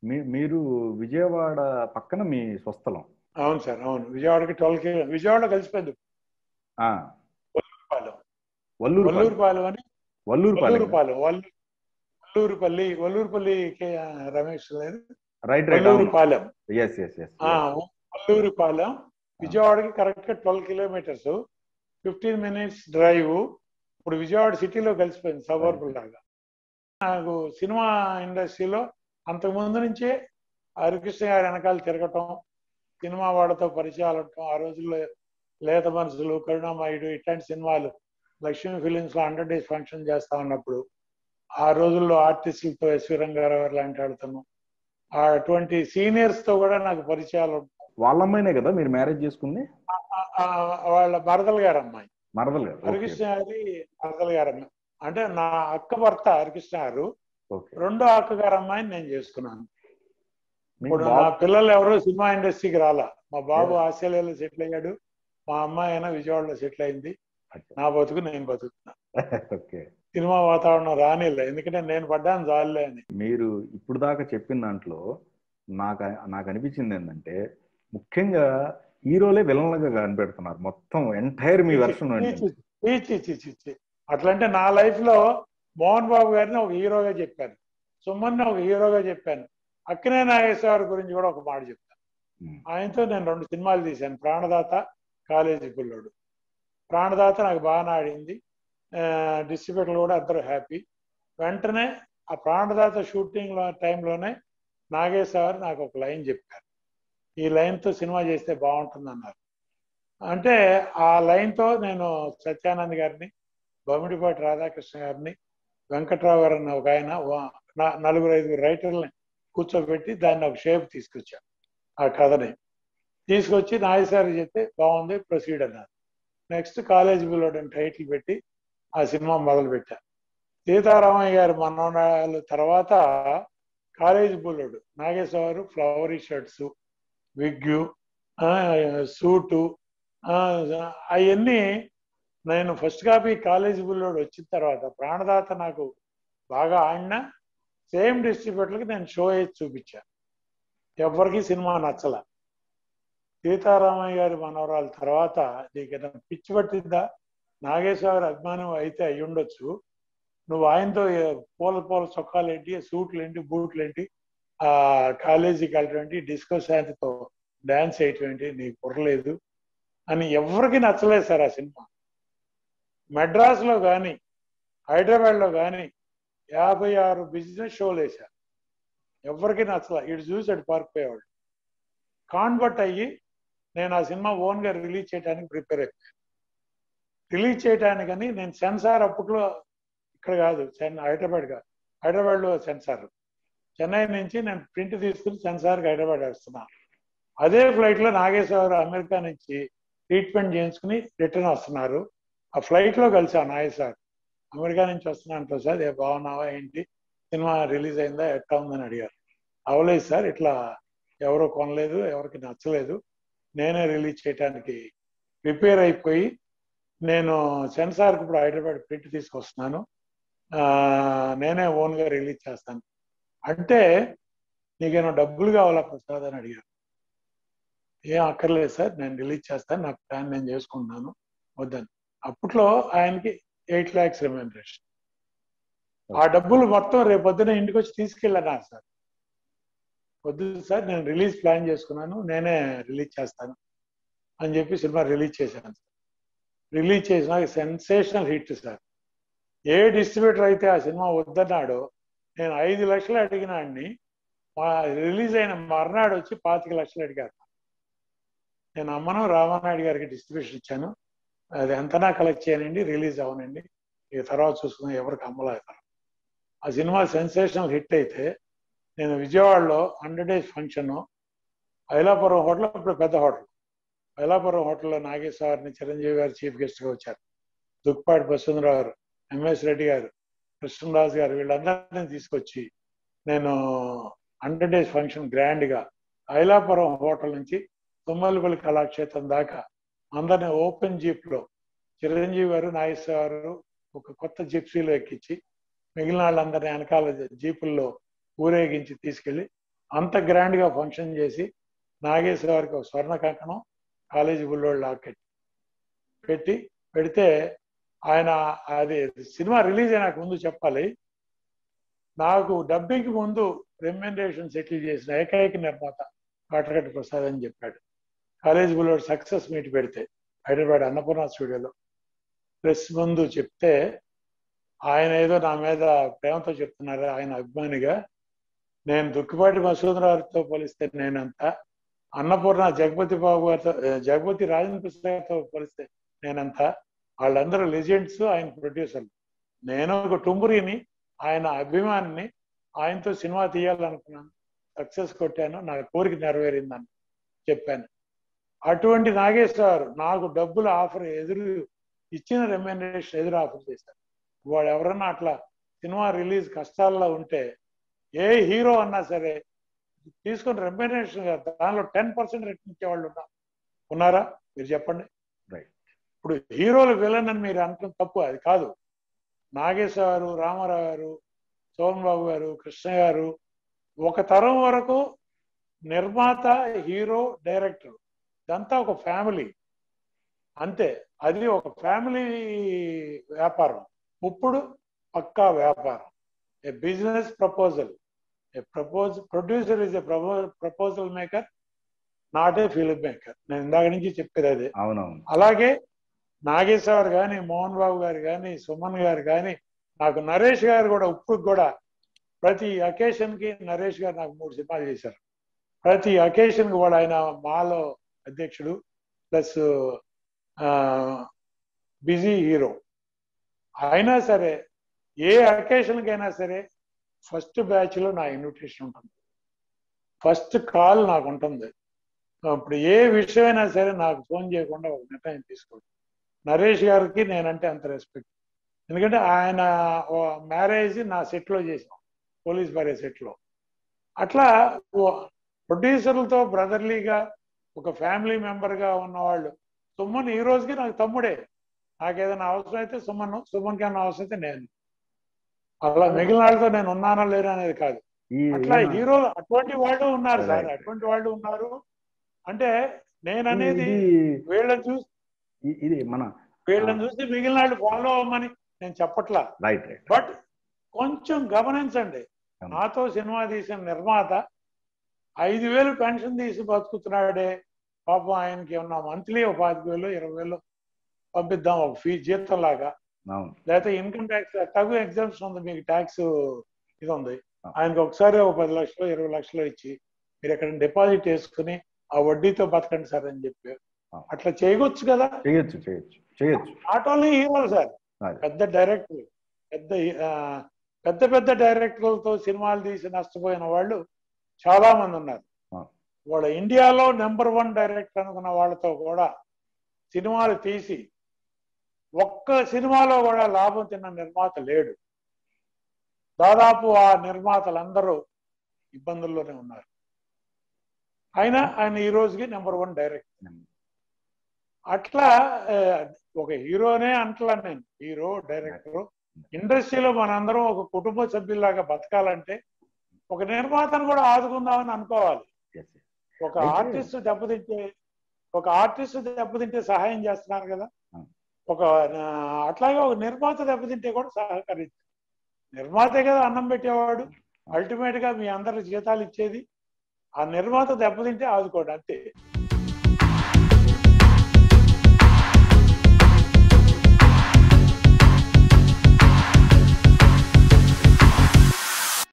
మీరు విజయవాడ పక్కన మీ స్వస్థలం? అవును సార్, అవును. విజయవాడకి 12 కిలోమీటర్. విజయవాడ కలిసిపోయింది. ఆ, వల్లూరుపాలెం. వల్లూరుపాలెం. వల్లూరుపాలెం అని వల్లూరుపాలెం. వల్లూరుపల్లి రమేష్ లేదు, right right. Vallurupalem. Yes yes yes. Vallurupalem విజయవాడకి కరెక్ట్ గా 12 కిలోమీటర్స్, 15 మినిట్స్ డ్రైవ్. ఇప్పుడు విజయవాడ సిటీలో కలిసిపోయింది, సబర్బుల్ లాగా. నాకు సినిమా ఇండస్ట్రీలో అంతకుముందు నుంచే హరికృష్ణ గారి వెనకాల తిరగటం, సినిమా వాళ్ళతో పరిచయాలు ఉండటం. ఆ రోజుల్లో లేత మనసులు, కరుణామయుడు ఇట్లాంటి సినిమాలు లక్ష్మీ ఫిలిమ్స్ లో 100 డేస్ ఫంక్షన్ చేస్తా ఉన్నప్పుడు ఆ రోజుల్లో ఆర్టిస్టులతో ఎస్వి రంగారావు లాంటి వాళ్ళతోనూ అటువంటి సీనియర్స్ తో కూడా నాకు పరిచయాలు ఉంటాయి. వాళ్ళ అమ్మాయినే కదా మీరు మ్యారేజ్ చేసుకుంది? వాళ్ళ మరదలు గారు అమ్మాయి, మరదలు గారు. హరికృష్ణ గారి మరదలు గారు అమ్మాయి. అంటే నా అక్క భర్త హరికృష్ణ గారు, రెండో అక్క గారు అమ్మాయిని నేను చేసుకున్నాను. ఇప్పుడు నా పిల్లలు ఎవరు సినిమా ఇండస్ట్రీకి రాలా. మా బాబు ఆస్ట్రేలియాలో సెటిల్ అయ్యాడు, మా అమ్మాయి అయినా విజయవాడలో సెటిల్ అయింది. నా బతుకు నేను బతుకుతున్నా. సినిమా వాతావరణం రానిలే, ఎందుకంటే నేను పడ్డాను జాలే అని. మీరు ఇప్పుడు దాకా చెప్పిన దాంట్లో నాకు అనిపించింది ఏంటంటే, ముఖ్యంగా హీరోలే విలన్లుగా కనిపెడుతున్నారు మొత్తం ఎంటైర్ మీ వెర్షన్. అట్లంటే నా లైఫ్ లో మోహన్ బాబు గారిని ఒక హీరోగా చెప్పాను, సుమన్ ఒక హీరోగా చెప్పాను, అక్కినే నాగేశ్వర గురించి కూడా ఒక మాట చెప్తాను. ఆయనతో నేను 2 సినిమాలు తీశాను, ప్రాణదాత, కాలేజీ పిల్లోడు. ప్రాణదాత నాకు బాగా ఆడింది, డిస్ట్రిబ్యూటర్లు కూడా అందరూ హ్యాపీ. వెంటనే ఆ ప్రాణదాత షూటింగ్ టైంలోనే నాగేశ్వర్ నాకు ఒక లైన్ చెప్పారు, ఈ లైన్తో సినిమా చేస్తే బాగుంటుంది అన్నారు. అంటే ఆ లైన్తో నేను సత్యానంద్ గారిని, బొమ్మిడిపాటి రాధాకృష్ణ గారిని, వెంకట్రావు గారు అన్న ఒక ఆయన, 4-5 రైటర్లని కూర్చోబెట్టి దాన్ని ఒక షేప్ తీసుకొచ్చాను. ఆ కథని తీసుకొచ్చి నాగేశ్వర్ చెప్తే బాగుంది, ప్రొసీడ్ అన్నారు. నెక్స్ట్ కాలేజ్ పిల్లోడు అని టైటిల్ పెట్టి ఆ సినిమా మొదలు పెట్టాను. సీతారామయ్య గారి మనోనాలు తర్వాత కాలేజీ పిల్లోడు Nageswara flowery shirts, wig, suit, అవన్నీ నేను ఫస్ట్ కాపీ కాలేజీ పిల్లోడు వచ్చిన తర్వాత ప్రాణదాత నాకు బాగా ఆడినా సేమ్ డిస్ట్రిబ్యూటర్కి నేను షో వేసి చూపించాను. ఎవరికి సినిమా నచ్చల. సీతారామయ్య గారి మనవరాల తర్వాత నీకు పిచ్చి పట్టిందా, నాగేశ్వర అభిమానం అయితే అయి ఉండొచ్చు, నువ్వు ఆయనతో పూల చొక్కాలు ఏంటి, సూట్లు ఏంటి, బూట్లు ఏంటి, ఆ కాలేజీకి వెళ్ళటం ఏంటి, డిస్కో శాంతితో డాన్స్ వేయటం ఏంటి, నీకు కుర్రలేదు అని ఎవరికి నచ్చలేదు సార్ ఆ సినిమా. మెడ్రాస్లో కానీ హైదరాబాద్లో కానీ 56 బిజినెస్ షోలు వేశారు, ఎవరికి నచ్చల. ఇటు చూసి అటు పారిపోయేవాళ్ళు. కాన్వర్ట్ అయ్యి నేను ఆ సినిమా ఓన్గా రిలీజ్ చేయడానికి ప్రిపేర్ అయిపోయాను. రిలీజ్ చేయడానికని నేను సెన్సార్ అప్పట్లో ఇక్కడ కాదు, హైదరాబాద్లో సెన్సార్, చెన్నై నుంచి నేను ప్రింట్ తీసుకుని సెన్సార్కి హైదరాబాద్ వస్తున్నాను. అదే ఫ్లైట్లో నాగేశ్వరరావు అమెరికా నుంచి ట్రీట్మెంట్ చేయించుకుని రిటర్న్ వస్తున్నారు. ఆ ఫ్లైట్లో కలిసాను నాగేశ్వర్. అమెరికా నుంచి వస్తున్నాను ప్రసాద్, బాగున్నావా ఏంటి, సినిమా రిలీజ్ అయిందా, ఎట్లా ఉందని అడిగారు. అవలేదు సార్, ఇట్లా ఎవరో కొనలేదు, ఎవరికి నచ్చలేదు, నేనే రిలీజ్ చేయడానికి ప్రిపేర్ అయిపోయి నేను సెన్సార్కి ఇప్పుడు హైదరాబాద్ ప్రింట్ తీసుకొస్తున్నాను, నేనే ఓన్గా రిలీజ్ చేస్తాను అంటే, నీకేమో డబ్బులు కావాలా ప్రసాద్ అని అడిగారు. ఏం అక్కర్లేదు సార్, నేను రిలీజ్ చేస్తాను, నా ప్లాన్ నేను చేసుకుంటున్నాను వద్దని. అప్పట్లో ఆయనకి 8 lakhs రెమ్యూనరేషన్. ఆ డబ్బులు మొత్తం రేపు పొద్దున ఇంటికి వచ్చి తీసుకెళ్ళాను సార్. వద్దు సార్, నేను రిలీజ్ ప్లాన్ చేసుకున్నాను, నేనే రిలీజ్ చేస్తాను అని చెప్పి సినిమా రిలీజ్ చేశాను సార్. రిలీజ్ చేసినాక సెన్సేషనల్ హిట్ సార్. ఏ డిస్ట్రిబ్యూటర్ అయితే ఆ సినిమా వద్దన్నాడో, నేను 5 లక్షలు అడిగినాడిని, రిలీజ్ అయిన మర్నాడు వచ్చి 25 లక్షలు అడిగారు. నేను అమ్మను రామానాయుడు గారికి డిస్ట్రిబ్యూషన్ ఇచ్చాను, అది ఎంతనా కలెక్ట్ చేయనండి, రిలీజ్ అవనండి, ఇక తర్వాత చూసుకున్నా, ఎవరికి అమ్మలేతారు. ఆ సినిమా సెన్సేషనల్ హిట్ అయితే నేను విజయవాడలో 100 days ఫంక్షన్, ఐలాపురం హోటల్, ఇప్పుడు పెద్ద హోటల్, ఐలాపురం హోటల్లో నాగేశ్వరని చిరంజీవి గారు చీఫ్ గెస్ట్గా వచ్చారు, దుక్పాటి బసవరావు గారు, ఎంఎస్ రెడ్డి గారు, కృష్ణరాజు గారు, వీళ్ళందరినీ తీసుకొచ్చి నేను 100 days ఫంక్షన్ గ్రాండ్గా ఐలాపురం హోటల్ నుంచి తుమ్మలపల్లి కళాక్షేత్రం దాకా అందరినీ ఓపెన్ జీప్లో చిరంజీవి గారు, నాగేశ్వర గారు ఒక కొత్త జిప్సీలో ఎక్కించి మిగిలిన వాళ్ళందరినీ వెనకాల జీపుల్లో ఊరేగించి తీసుకెళ్ళి అంత గ్రాండ్ గా ఫంక్షన్ చేసి నాగేశ్వరకి ఒక స్వర్ణ కంకణం కాలేజీ బుల్లోడు లాకెట్ పెడితే ఆయన అది సినిమా రిలీజ్ అయినాక ముందు చెప్పాలి, నాకు డబ్బింగ్ ముందు రెమ్యునరేషన్ సెటిల్ చేసిన ఏకైక నిర్మాత కాటగడ్డ ప్రసాద్ అని చెప్పాడు. కాలేజీ బుల్లోడు సక్సెస్ మీట్ పెడితే హైదరాబాద్ అన్నపూర్ణ స్టూడియోలో ప్రెస్ ముందు చెప్తే ఆయన ఏదో నా మీద ప్రేమతో చెప్తున్నారు, ఆయన అభిమానిగా. నేను దుక్కిపాటి మసూదరావుతో పోలిస్తే నేనంత, అన్నపూర్ణ జగపతి బాబు గారితో, జగపతి రాజేంద్ర ప్రసాద్ గారితో పోలిస్తే నేనంత, వాళ్ళందరూ లెజెండ్స్, ఆయన ప్రొడ్యూసర్లు. నేను ఒక టుంబురిని, ఆయన అభిమానిని, ఆయనతో సినిమా తీయాలనుకున్నాను, సక్సెస్ కొట్టాను, నా కోరిక నెరవేరిందని చెప్పాను. అటువంటి నాగేశ్వరరావు నాకు డబ్బుల ఆఫర్ ఇచ్చిన రెమ్యునరేషన్ ఎదురు ఆఫర్ చేశారు. వాడు ఎవరన్నా అట్లా సినిమా రిలీజ్ కష్టాల్లో ఉంటే ఏ హీరో అన్నా సరే తీసుకుని రెమ్యునరేషన్ దానిలో 10% రెట్టించే వాళ్ళు ఉన్నారా మీరు చెప్పండి. ఇప్పుడు హీరోలు విలన్ అని మీరు అనడం తప్పు, అది కాదు. నాగేశ్వర గారు, రామారావు గారు, సోమన్ బాబు గారు, కృష్ణ గారు, ఒక తరం వరకు నిర్మాత, హీరో, డైరెక్టర్ ఇదంతా ఒక ఫ్యామిలీ అంతే. అది ఒక ఫ్యామిలీ వ్యాపారం. ఇప్పుడు పక్కా వ్యాపారం. A business proposal, producer is a proposal maker, not a film maker. నేను ఇందాక నుంచి చెప్పేది అదే. అవునవును. అలాగే నాగేశ్వర్ కానీ, మోహన్ బాబు గారు కానీ, సుమన్ గారు కానీ, నాకు నరేష్ గారు కూడా ఇప్పుడు కూడా ప్రతి అకేషన్ కి నరేష్ గారు నాకు 3 సినిమాలు చేశారు. ప్రతి అకేషన్ కి కూడా ఆయన మాలో అధ్యక్షుడు ప్లస్ బిజీ హీరో. అయినా సరే ఏ అకేషన్కి అయినా సరే ఫస్ట్ బ్యాచ్ లో నా ఇన్విటేషన్ ఉంటుంది, ఫస్ట్ కాల్ నాకు ఉంటుంది. ఇప్పుడు ఏ విషయమైనా సరే నాకు ఫోన్ చేయకుండా ఒక నిర్ణయం తీసుకోండి. నరేష్ గారికి నేనంటే అంత రెస్పెక్ట్. ఎందుకంటే ఆయన మ్యారేజ్ నా సెట్లో చేసాం, పోలీస్ భార్య సెట్లో. అట్లా ప్రొడ్యూసర్లతో బ్రదర్లీగా ఒక ఫ్యామిలీ మెంబర్గా ఉన్నవాళ్ళు. సుమన్ ఈ రోజుకి నాకు తమ్ముడే. నాకు ఏదైనా అవసరం అయితే సుమన్కి ఏమైనా అవసరం అయితే నేను. అలా మిగిలిన వాళ్ళతో నేను ఉన్నానా లేనా అనేది కాదు. అట్లా హీరోలు అటువంటి వాళ్ళు ఉన్నారు సార్, అటువంటి వాళ్ళు ఉన్నారు. అంటే నేను అనేది వీళ్ళని చూసి మిగిలిన వాళ్ళు ఫాలో అవ్వమని నేను చెప్పట్లా. బట్ కొంచెం గమనించండి, నాతో సినిమా తీసిన నిర్మాత 5,000 పెన్షన్ తీసి బతుకుతున్నాడే, పాపం ఆయనకి ఏమన్నా మంత్లీ 25,000 20,000 పంపిద్దాం ఒక ఫీ జీతం లాగా, లేకపోతే ఇన్కమ్ ట్యాక్స్ తగు ఎగ్జామ్స్ ఉంది, మీకు ట్యాక్స్ ఇది ఉంది, ఆయనకి ఒకసారి 10 లక్షలు 20 లక్షలు ఇచ్చి మీరు ఎక్కడ డిపాజిట్ వేసుకుని ఆ వడ్డీతో బతకండి సార్ అని చెప్పి అట్లా చేయవచ్చు కదా. చేయొచ్చు. నాట్ ఓన్లీ హీరోలు సార్, పెద్ద డైరెక్టర్లు, పెద్ద డైరెక్టర్లతో సినిమాలు తీసి నష్టపోయిన వాళ్ళు చాలా మంది ఉన్నారు. వాళ్ళ ఇండియాలో నెంబర్ 1 డైరెక్టర్ అనుకున్న వాళ్ళతో కూడా సినిమాలు తీసి ఒక్క సినిమాలో కూడా లాభం తిన్న నిర్మాత లేడు. దాదాపు ఆ నిర్మాతలందరూ ఇబ్బందుల్లోనే ఉన్నారు. ఆయన ఈ రోజుకి నెంబర్ 1 డైరెక్టర్. అట్లా ఒక హీరోనే అంటలా నేను, హీరో డైరెక్టర్. ఇండస్ట్రీలో మనందరం ఒక కుటుంబ సభ్యుల్లాగా బతకాలంటే ఒక నిర్మాతను కూడా ఆదుకుందామని అనుకోవాలి. ఒక ఆర్టిస్ట్ దెబ్బతింటే సహాయం చేస్తున్నారు కదా, అట్లాగే ఒక నిర్మాత దెబ్బతింటే కూడా సహకరించారు. నిర్మాతే కదా అన్నం పెట్టేవాడు, అల్టిమేట్ గా మీ అందరి జీతాలు ఇచ్చేది. ఆ నిర్మాత దెబ్బతింటే ఆదుకోండి అంతే.